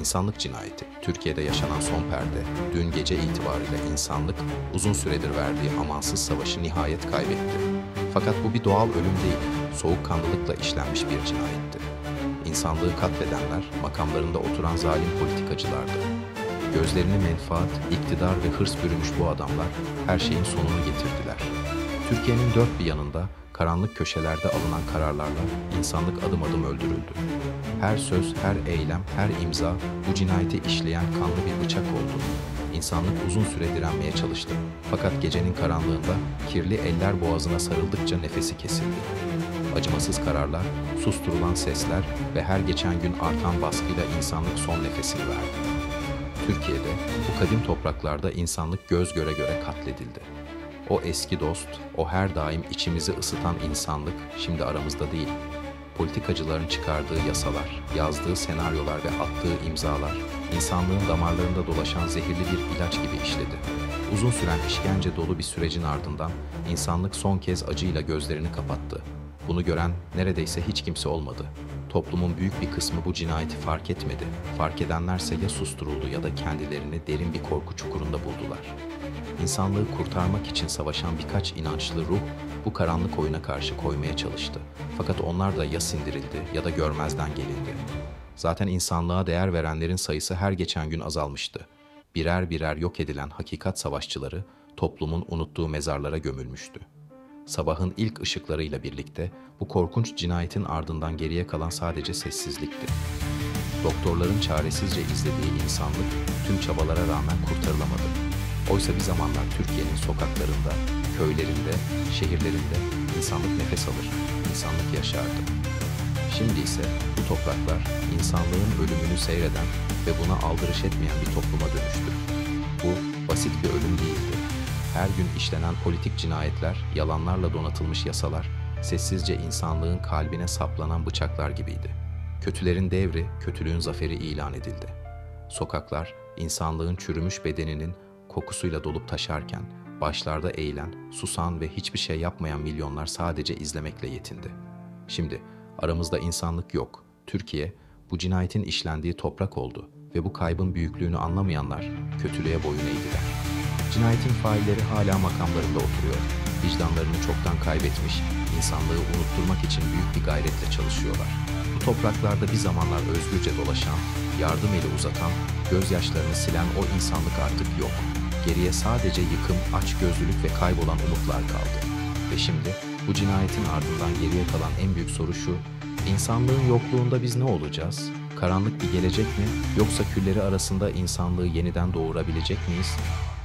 İnsanlık cinayeti, Türkiye'de yaşanan son perde, dün gece itibariyle insanlık uzun süredir verdiği amansız savaşı nihayet kaybetti. Fakat bu bir doğal ölüm değil, soğukkanlılıkla işlenmiş bir cinayetti. İnsanlığı katledenler, makamlarında oturan zalim politikacılardı. Gözlerini menfaat, iktidar ve hırs bürümüş bu adamlar her şeyin sonunu getirdiler. Türkiye'nin dört bir yanında, karanlık köşelerde alınan kararlarla insanlık adım adım öldürüldü. Her söz, her eylem, her imza bu cinayeti işleyen kanlı bir bıçak oldu. İnsanlık uzun süre direnmeye çalıştı. Fakat gecenin karanlığında kirli eller boğazına sarıldıkça nefesi kesildi. Acımasız kararlar, susturulan sesler ve her geçen gün artan baskıyla insanlık son nefesini verdi. Türkiye'de, bu kadim topraklarda insanlık göz göre göre katledildi. O eski dost, o her daim içimizi ısıtan insanlık şimdi aramızda değil. Politikacıların çıkardığı yasalar, yazdığı senaryolar ve attığı imzalar, insanlığın damarlarında dolaşan zehirli bir ilaç gibi işledi. Uzun süren işkence dolu bir sürecin ardından insanlık son kez acıyla gözlerini kapattı. Bunu gören neredeyse hiç kimse olmadı. Toplumun büyük bir kısmı bu cinayeti fark etmedi. Fark edenlerse ya susturuldu ya da kendilerini derin bir korku çukurunda buldular. İnsanlığı kurtarmak için savaşan birkaç inançlı ruh bu karanlık oyuna karşı koymaya çalıştı. Fakat onlar da ya sindirildi ya da görmezden gelindi. Zaten insanlığa değer verenlerin sayısı her geçen gün azalmıştı. Birer birer yok edilen hakikat savaşçıları toplumun unuttuğu mezarlara gömülmüştü. Sabahın ilk ışıklarıyla birlikte bu korkunç cinayetin ardından geriye kalan sadece sessizlikti. Doktorların çaresizce izlediği insanlık tüm çabalara rağmen kurtarılamadı. Oysa bir zamanlar Türkiye'nin sokaklarında, köylerinde, şehirlerinde insanlık nefes alır, insanlık yaşardı. Şimdi ise bu topraklar insanlığın ölümünü seyreden ve buna aldırış etmeyen bir topluma dönüştü. Bu basit bir ölüm değildi. Her gün işlenen politik cinayetler, yalanlarla donatılmış yasalar, sessizce insanlığın kalbine saplanan bıçaklar gibiydi. Kötülerin devri, kötülüğün zaferi ilan edildi. Sokaklar, insanlığın çürümüş bedeninin kokusuyla dolup taşarken, başlarda eğilen, susan ve hiçbir şey yapmayan milyonlar sadece izlemekle yetindi. Şimdi aramızda insanlık yok. Türkiye, bu cinayetin işlendiği toprak oldu ve bu kaybın büyüklüğünü anlamayanlar kötülüğe boyun eğdiler. Cinayetin failleri hala makamlarında oturuyor. Vicdanlarını çoktan kaybetmiş, insanlığı unutturmak için büyük bir gayretle çalışıyorlar. Bu topraklarda bir zamanlar özgürce dolaşan, yardım eli uzatan, gözyaşlarını silen o insanlık artık yok. Geriye sadece yıkım, açgözlülük ve kaybolan umutlar kaldı. Ve şimdi bu cinayetin ardından geriye kalan en büyük soru şu: İnsanlığın yokluğunda biz ne olacağız? Karanlık bir gelecek mi, yoksa külleri arasında insanlığı yeniden doğurabilecek miyiz?